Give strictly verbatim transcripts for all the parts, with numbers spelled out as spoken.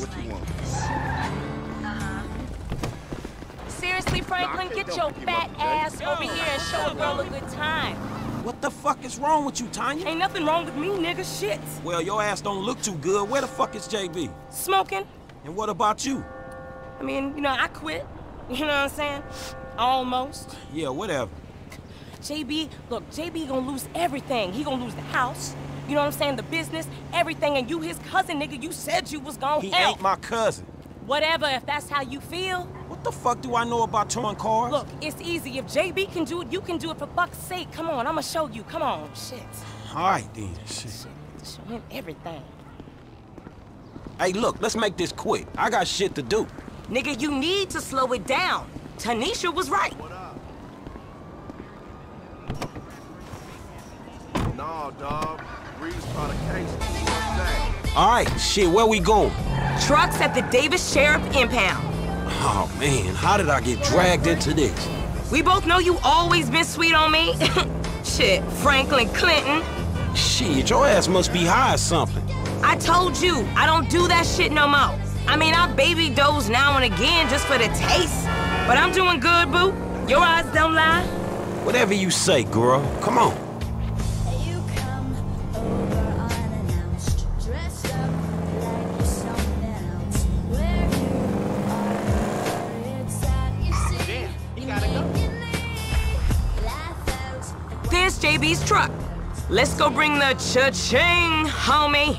what you want? Uh-huh. Seriously, Franklin, Nah, get your fat ass Yo, over here and show a girl a good time. What the fuck is wrong with you, Tanya? Ain't nothing wrong with me, nigga. Shit. Well, your ass don't look too good. Where the fuck is J B? Smoking. And what about you? I mean, you know, I quit. You know what I'm saying? Almost. Yeah, whatever. J B, look, J B gonna lose everything. He gonna lose the house, you know what I'm saying, the business, everything, and you his cousin, nigga, you said you was gonna He help. ain't my cousin. Whatever, if that's how you feel. What the fuck do I know about towing cars? Look, it's easy. If J B can do it, you can do it, for fuck's sake. Come on, I'ma show you. Come on, shit. All right, then. Shit. Shit, show him everything. Hey, look, let's make this quick. I got shit to do. Nigga, you need to slow it down. Tanisha was right. Nah, dog. Reed's caught a case. All right, shit, where we going? Trucks at the Davis Sheriff Impound. Oh, man, how did I get dragged into this? We both know you always been sweet on me. Shit, Franklin Clinton. Shit, your ass must be high or something. I told you, I don't do that shit no more. I mean, I baby doze now and again just for the taste. But I'm doing good, boo. Your eyes don't lie. Whatever you say, girl. Come on. There's J B's truck. Let's go bring the cha-ching, homie.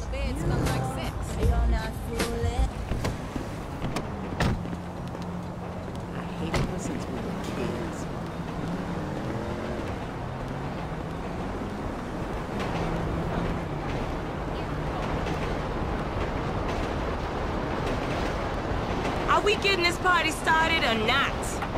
Are we getting this party started or not?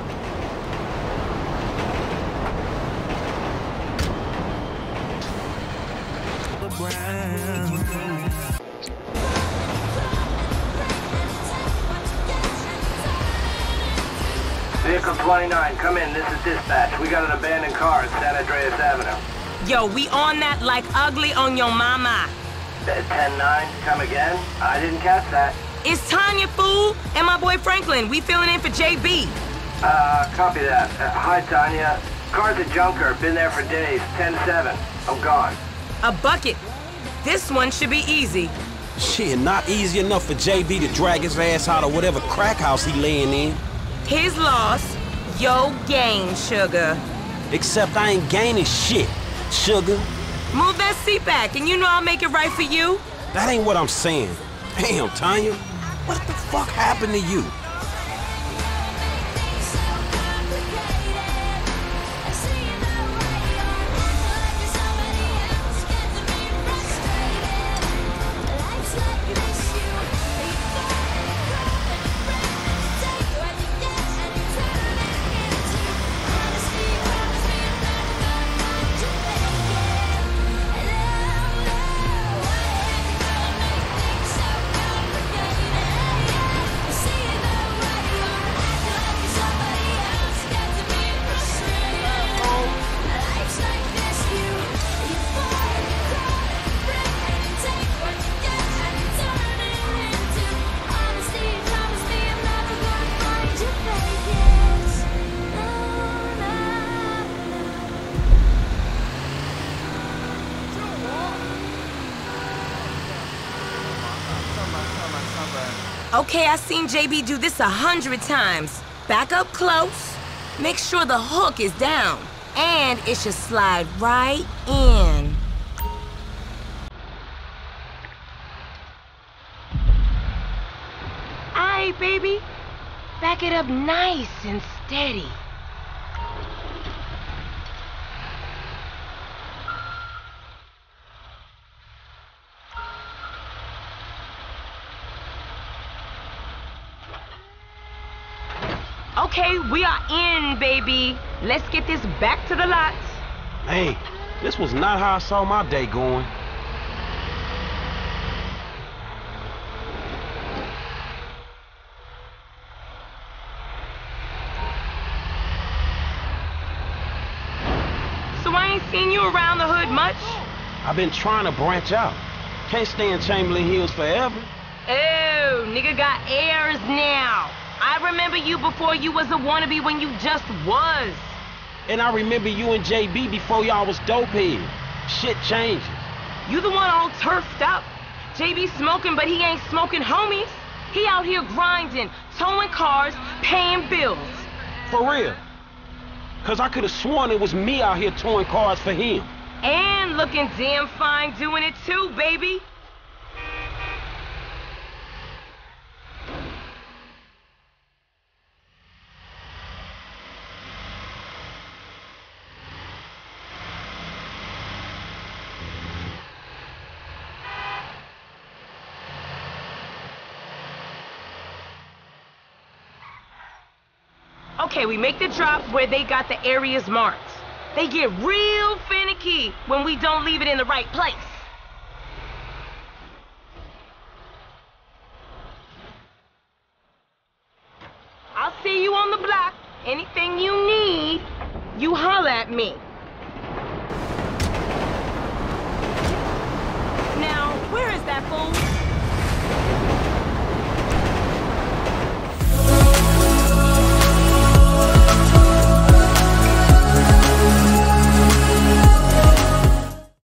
Vehicle twenty-nine, come in. This is dispatch. We got an abandoned car at San Andreas Avenue. Yo, we on that like ugly on your mama. ten nine, come again? I didn't catch that. It's Tanya, fool, and my boy Franklin. We filling in for J B. Uh, copy that. Uh, hi, Tanya. Car's a junker. Been there for days. ten seven. I'm gone. A bucket. This one should be easy. Shit, not easy enough for J B to drag his ass out of whatever crack house he laying in. His loss, your gain, sugar. Except I ain't gaining shit, sugar. Move that seat back, and you know I'll make it right for you. That ain't what I'm saying. Damn, Tanya. What the fuck happened to you? Okay, I seen J B do this a hundred times. Back up close. Make sure the hook is down. And it should slide right in. Aight, baby. Back it up nice and steady. Okay, we are in, baby. Let's get this back to the lots. Hey, this was not how I saw my day going. So I ain't seen you around the hood much? I've been trying to branch out. Can't stay in Chamberlain Hills forever. Oh, nigga got airs now. I remember you before you was a wannabe when you just was. And I remember you and J B before y'all was dopeheads. Shit changes. You the one all turfed up. J B smoking, but he ain't smoking homies. He out here grinding, towing cars, paying bills. For real. Cause I could've sworn it was me out here towing cars for him. And looking damn fine doing it too, baby. Okay, we make the drop where they got the areas marked. They get real finicky when we don't leave it in the right place. I'll see you on the block. Anything you need, you holler at me. Now, where is that fool?